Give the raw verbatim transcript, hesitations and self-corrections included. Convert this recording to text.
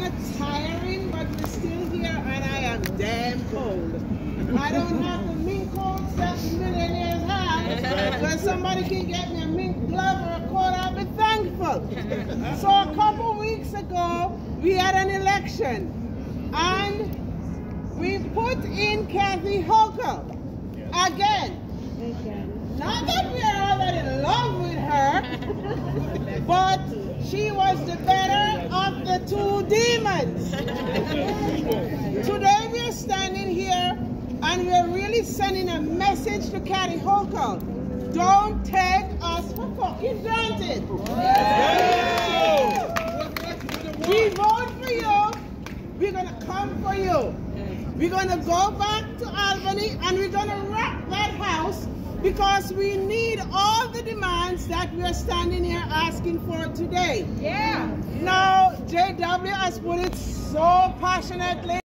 of tiring, but we're still here, and I am damn cold. I don't have the mink coats that millionaires have, but somebody can get me a mink glove or a coat, I'll be thankful. So a couple weeks ago, we had an election, and we put in Kathy Hochul again. Not that we are all in love with her, but she was the better of the two demons. Today we are standing here and we are really sending a message to Kathy Hochul. Don't take us for fucking granted. We vote for you. We're going to come for you. We're going to go back to Albany and we're going to wreck that house, because we need all the demands that we are standing here asking for today. Yeah. Now, J W has put it so passionately.